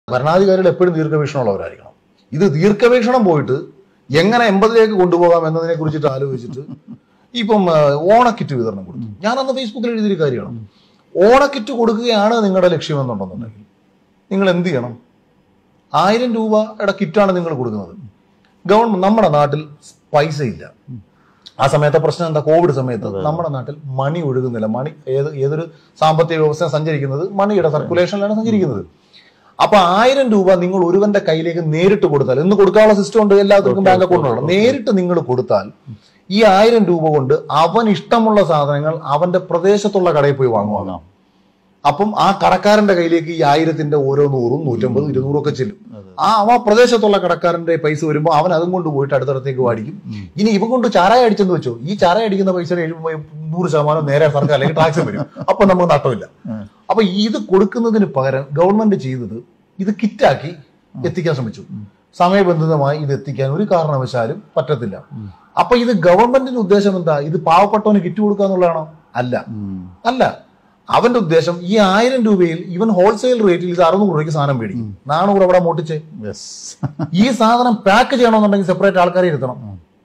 ഭരണാധികാരികൾ എപ്പോഴും ദീർഘവീക്ഷണമുള്ളവരായിരിക്കണം. ഇത് ദീർഘവീക്ഷണം പോയിട്ട് എങ്ങനെ 80ലേക്ക് കൊണ്ടുപോകാം എന്നതിനെ കുറിച്ചിട്ട് ആലോചിച്ചിട്ട് ഇപ്പം ഓണക്കിറ്റ് വിതരണം കൊടുത്തു. ഞാനന്ന് ഫേസ്ബുക്കിൽ എഴുതിയൊരു കാര്യമാണ്, ഓണക്കിറ്റ് കൊടുക്കുകയാണ് നിങ്ങളുടെ ലക്ഷ്യമെന്നുണ്ടെന്നുണ്ടെങ്കിൽ നിങ്ങൾ എന്ത് ചെയ്യണം? 1000 രൂപയുടെ കിറ്റാണ് നിങ്ങൾ കൊടുക്കുന്നത്. ഗവൺമെന്റ് നമ്മുടെ നാട്ടിൽ പൈസ ഇല്ല. ആ സമയത്തെ പ്രശ്നം എന്താ? കോവിഡ് സമയത്ത് നമ്മുടെ നാട്ടിൽ മണി ഒഴുകുന്നില്ല. മണി ഏതൊരു സാമ്പത്തിക വ്യവസ്ഥ സഞ്ചരിക്കുന്നത് മണിയുടെ സർക്കുലേഷനിലാണ് സഞ്ചരിക്കുന്നത്. അപ്പൊ 1000 രൂപ നിങ്ങൾ ഒരുവന്റെ കയ്യിലേക്ക് നേരിട്ട് കൊടുത്താൽ, ഇന്ന് കൊടുക്കാനുള്ള സിസ്റ്റം ഉണ്ട്, എല്ലാവർക്കും ബാങ്ക് അക്കൗണ്ടുള്ള, നേരിട്ട് നിങ്ങൾ കൊടുത്താൽ ഈ 1000 രൂപ കൊണ്ട് അവൻ ഇഷ്ടമുള്ള സാധനങ്ങൾ അവന്റെ പ്രദേശത്തുള്ള കടയിൽ പോയി വാങ്ങുവാങ്ങാം. അപ്പം ആ കടക്കാരന്റെ കയ്യിലേക്ക് ഈ 1000ന്റെ ഓരോ 100, 150, 200 ഒക്കെ ചെല്ലും. ആ പ്രദേശത്തുള്ള കടക്കാരന്റെ പൈസ വരുമ്പോൾ അവൻ അതും കൊണ്ട് പോയിട്ട് അടുത്തടത്തേക്ക് മേടിക്കും. ഇനി ഇവ കൊണ്ട് ചാരായ അടിച്ചെന്ന് വെച്ചോ, ഈ ചാരായ അടിക്കുന്ന പൈസ 100% നേരെ സർക്കാർ അല്ലെങ്കിൽ ടാക്സ് വരും. അപ്പൊ നമുക്ക് നട്ടമില്ല. അപ്പൊ ഇത് കൊടുക്കുന്നതിന് പകരം ഗവൺമെന്റ് ചെയ്തത് ഇത് കിറ്റാക്കി എത്തിക്കാൻ ശ്രമിച്ചു. സമയബന്ധിതമായി ഇത് എത്തിക്കാൻ ഒരു കാരണവശാലും പറ്റത്തില്ല. അപ്പൊ ഇത് ഗവൺമെന്റിന്റെ ഉദ്ദേശം എന്താ? ഇത് പാവപ്പെട്ടവന് കിറ്റ് കൊടുക്കുക എന്നുള്ളതാണോ? അല്ല. അവന്റെ ഉദ്ദേശം ഈ 1000 രൂപയിൽ ഇവൻ ഹോൾസെയിൽ റേറ്റിൽ ഇത് 600 രൂപയ്ക്ക് സാധനം മേടിക്കും. 400 അവിടെ മോട്ടിച്ചേ. ഈ സാധനം പാക്ക് ചെയ്യണമെന്നുണ്ടെങ്കിൽ സെപ്പറേറ്റ് ആൾക്കാരെ ഇരുത്തണം.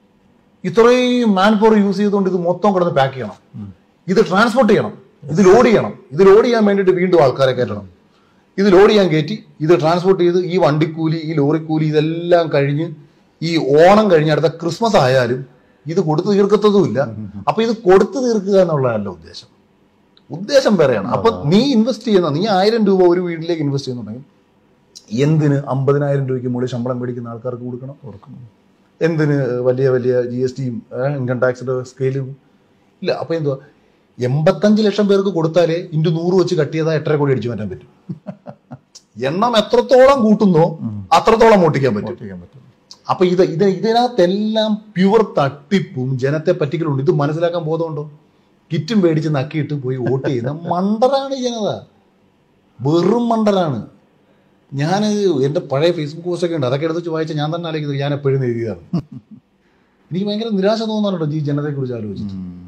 ഇത്രയും മാൻ പവർ യൂസ് ചെയ്തുകൊണ്ട് ഇത് മൊത്തം കിടന്ന് പാക്ക് ചെയ്യണം, ഇത് ട്രാൻസ്പോർട്ട് ചെയ്യണം, ഇത് ലോഡ് ചെയ്യണം. ഇത് ലോഡ് ചെയ്യാൻ വേണ്ടിയിട്ട് വീണ്ടും ആൾക്കാരെ കയറ്റണം. ഇത് ലോഡ് ചെയ്യാൻ കയറ്റി ഇത് ട്രാൻസ്പോർട്ട് ചെയ്ത് ഈ വണ്ടിക്കൂലി, ഈ ലോറിക്കൂലി, ഇതെല്ലാം കഴിഞ്ഞ് ഈ ഓണം കഴിഞ്ഞ് അടുത്ത ക്രിസ്മസ് ആയാലും ഇത് കൊടുത്തു തീർക്കത്തതുമില്ല. അപ്പൊ ഇത് കൊടുത്തു തീർക്കുക എന്നുള്ളതല്ല ഉദ്ദേശം വേറെയാണ്. അപ്പൊ നീ ഇൻവെസ്റ്റ് ചെയ്യുന്ന, നീ 1000 രൂപ ഒരു വീട്ടിലേക്ക് ഇൻവെസ്റ്റ് ചെയ്യുന്നുണ്ടെങ്കിൽ എന്തിന് 50,000 രൂപയ്ക്ക് മുകളിൽ ശമ്പളം മേടിക്കുന്ന ആൾക്കാർക്ക് കൊടുക്കണം? എന്തിന് വലിയ വലിയ GSTയും ഇൻകം ടാക്സിന്റെ സ്കെയിലും ഇല്ല. അപ്പൊ എന്തുവാ, 85 ലക്ഷം പേർക്ക് കൊടുത്താലേ ഇൻറ്റു 100 വെച്ച് കട്ട് ചെയ്താൽ 8.5 കോടി അടിച്ചു മാറ്റാൻ പറ്റും. എണ്ണം എത്രത്തോളം കൂട്ടുന്നോ അത്രത്തോളം ഓട്ടിക്കാൻ പറ്റും. അപ്പൊ ഇതിനകത്തെല്ലാം പ്യുവർ തട്ടിപ്പും ജനത്തെ പറ്റിക്കലുണ്ട്. ഇത് മനസ്സിലാക്കാൻ ബോധമുണ്ടോ? കിറ്റും പേടിച്ച് നക്കിയിട്ട് പോയി വോട്ട് ചെയ്യുന്ന മണ്ടരാണ് ജനത, വെറും മണ്ടരാണ്. ഞാൻ എൻ്റെ പഴയ ഫേസ്ബുക്ക് പോസ്റ്റൊക്കെ ഉണ്ട്, അതൊക്കെ എടുത്ത് വായിച്ചാൽ ഞാൻ തന്നെ ആലോചിക്കുന്നത് ഞാൻ എപ്പോഴും എഴുതിയതാണ്. എനിക്ക് ഭയങ്കര നിരാശ തോന്നാറുണ്ടോ ഈ ജനതയെക്കുറിച്ച് ആലോചിച്ചിട്ട്.